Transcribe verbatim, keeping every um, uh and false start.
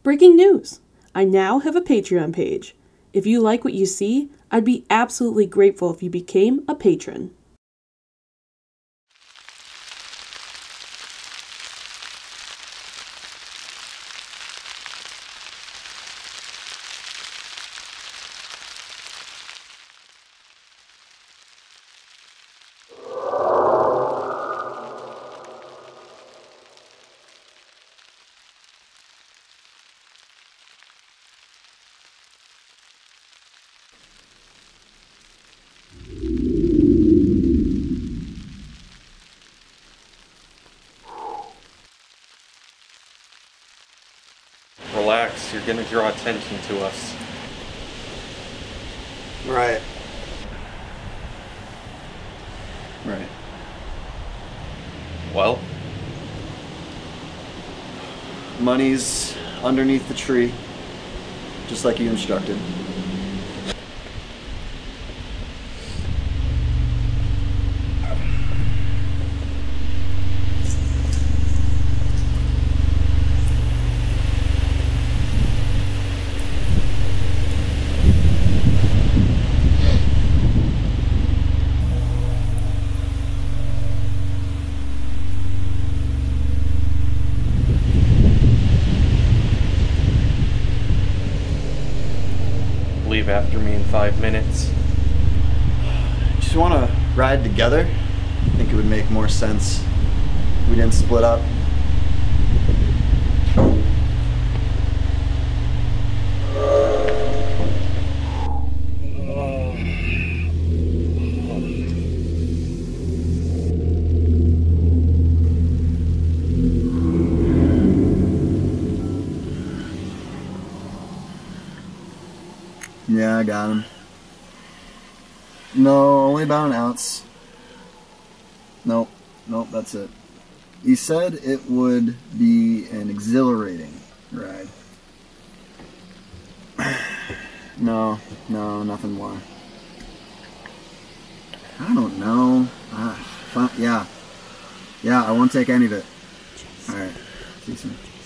Breaking news! I now have a Patreon page. If you like what you see, I'd be absolutely grateful if you became a patron. Relax, you're gonna draw attention to us. Right. Right. Well? Money's underneath the tree, just like you instructed. Leave after me in five minutes. Just want to ride together. I think it would make more sense if we didn't split up. Yeah, I got him. No, only about an ounce. Nope, nope, that's it. He said it would be an exhilarating ride. No, no, nothing more. I don't know. Ah, fine, yeah. Yeah, I won't take any of it. Alright, see you soon.